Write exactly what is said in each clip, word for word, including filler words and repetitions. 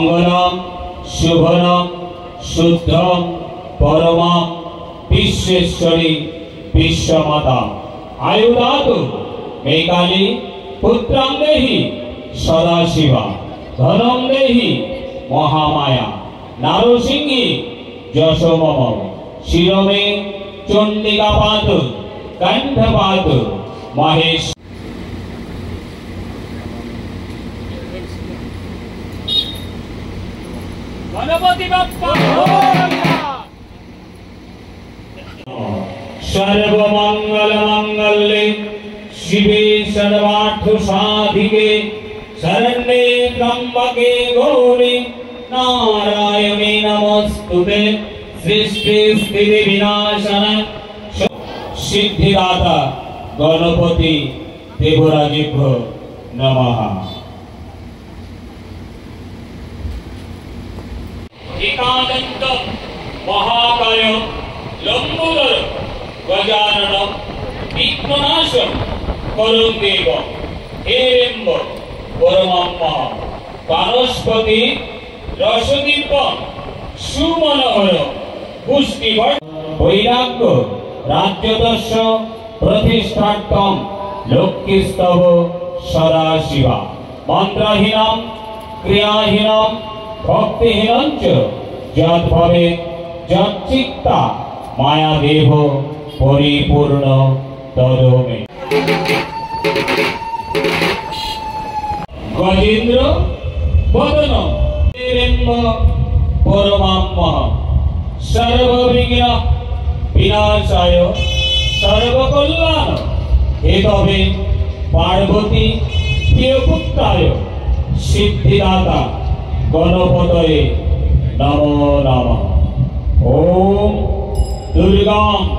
मंगलम शुभनम शुद्धम परमम विश्वेश्वरी विश्वमाता आयुधातु मे काली पुत्रं देहि सदाशिवा धनं देहि महामाया नारसिंही यशो मम शिरो में चंडिका पातु कंठ पातु महेश गणपति बप्पा सर्वमंगल मंगल्ये शिवे सर्वार्थ साधिके शरण्ये त्र्यंबके गौरी नारायणे नमोस्तुते सृष्टि स्थिति विनाशन सिद्धिदाता गणपति देवराजेभ्यो नमः। एकादंत महाकाय लंबोदर गजानन विघ्ननाशं करुं देव हेरम्ब परमात्मा कानस्पति रसदीपं सुमनोहर पुष्टिभट वैराग्य राज्यदर्श प्रतिष्ठार्थं लोक्यस्तव सदाशिवा मंत्रहीनं क्रियाहीनं भक्तिहीनं च यद् भवेत् यच्चित्ता मायादेव परिपूर्ण तदो मे। गजेन्द्र वदनं हेरम्ब परमात्मा सर्वविघ्न विनाशाय सर्वकल्याण हेतवे पार्वती प्रियपुत्राय सिद्धिदाता गणपतये नमो नमः। ओम दुर्गा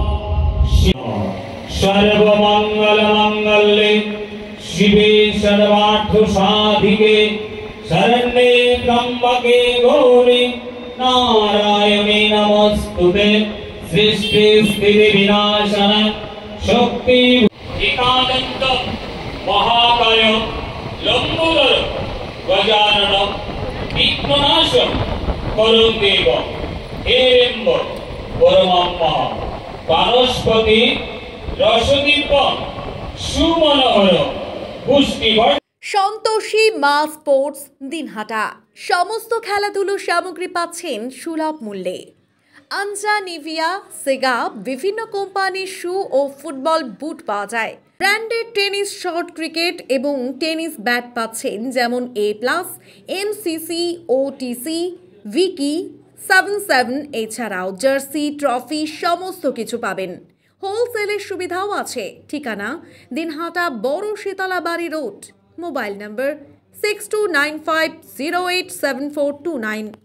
सर्वमंगल मंगल्ये शिवे सर्वार्थ साधिके शरण्ये त्र्यंबके गौरी नारायणे नमोस्तुते सृष्टि स्थिति विनाशन शक्ति एकादंत महाकाय लंबोदर गजानन विघ्ननाशं करुं देव हेरम्ब परमात्मा कानस्पति रसदीपं सुमनोहर पुष्टिभट। সন্তোষী মা স্পোর্টস দিনহাটা সমস্ত খেলাধুলো সামগ্রী পাচ্ছেন সুলভ মূল্যে। আনজা, নিভিয়া, সেগা বিভিন্ন কোম্পানির শু ও ফুটবল বুট পাওয়া যায়। ব্র্যান্ডেড টেনিস শর্ট, ক্রিকেট এবং টেনিস ব্যাট পাচ্ছেন যেমন A plus, MCC, OTC, Vicky, seven seven, এছাড়াও জার্সি, ট্রফি সমস্ত কিছু পাবেন। হোলসেলের সুবিধাও আছে। ঠিকানা দিনহাটা বড় Sitalabari road. Mobile number six two nine five zero eight seven four two nine.